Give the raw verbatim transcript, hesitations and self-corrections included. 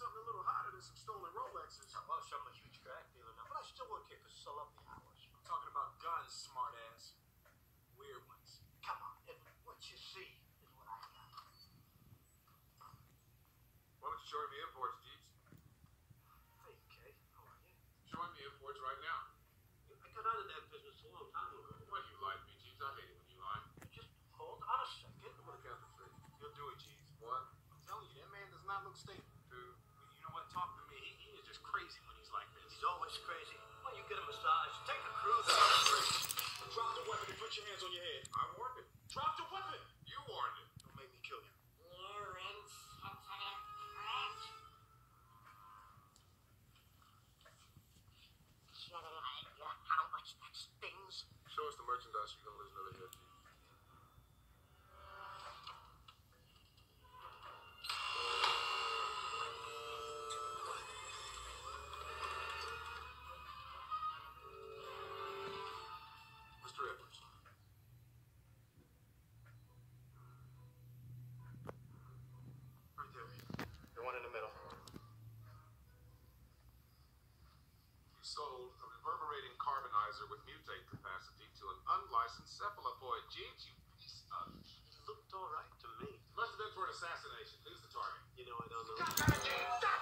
something a little hotter than some stolen Rolexes. Now, well, I'm a huge crack dealer now, but I still work here because I love the hours. I'm talking about guns, smart ass. Weird ones. Come on, Evan, what you see is what I got. Why don't you show me the imports, Jeebs? Hey, Kay, how are you? Show me the imports right now. I got out of that business a long time ago. Why you lie to me, Jeebs? I hate it when you lie. Just hold on a second. I'm gonna count to three. You'll do it, Jeebs. One, I'm telling you, that man does not look stable. two. You know what? Talk to me. He, he is just crazy when he's like this. He's always crazy. Why don't you get a massage? Take a cruise. Drop the weapon and put your hands on your head. I warned it. Drop the weapon! You warned it. Don't make me kill you. You insensitive wretch. Shut it, idea how much that stings. Show us the merchandise. You're gonna lose another head, Jeebs. Mister Edwards. Right there. The one in the middle. You sold a reverberating carbonizer with mutate capacity to an unlicensed cephalopoid. Jeebs, you piece of... He looked all right to me. Must have been for an assassination. Who's the target? You know, I don't know. God damn it, Jeebs! Stop